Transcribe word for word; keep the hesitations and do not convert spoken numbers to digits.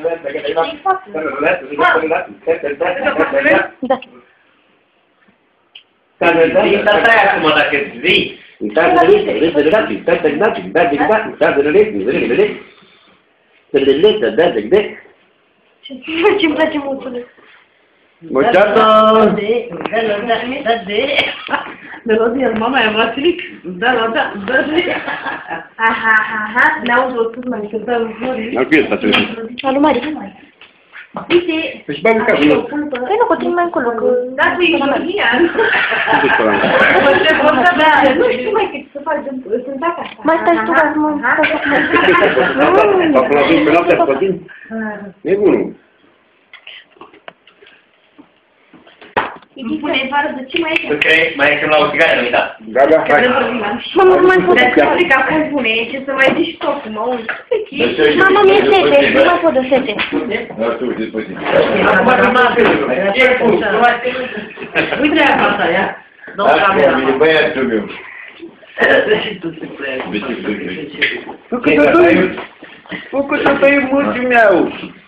Intra aia acum dacă vii. Intra de lei, vezi de gratis, intra de gratis, intra de gratis, intra de lei, de lei, de lei. De lei, de lei, de lei. Ce-mi place mulțumesc. Muchacho! Melodie, mama e Vasilic. Da, da, da, da. Aha, aha, ne-auzi o spus mai cântăm. Al fie asta trebuie. Alu Mari. Uite, Păi și bagi în casă, nu? păi nu, continui mai încolo, că... Da, tu ești Iulian. Nu te spăram. Nu știu mai cât să facem, sunt acasă. Mai stai tu, că mă... Acum la vin pe noaptea, scotin? E bunul. Îmi pune vară de ce mai e? Ok, mai e când la o țigară, nu uita. Da, da, hai. Mama, nu mai pot să explic acum bune, ce să mai zici tot, mă uit. Mama, mi-e sete, nu mai pot de sete. Nu știu, uite, puțin. Uite aia asta, ia. Asta e băiatul meu. Fă că tătăi mulțimea.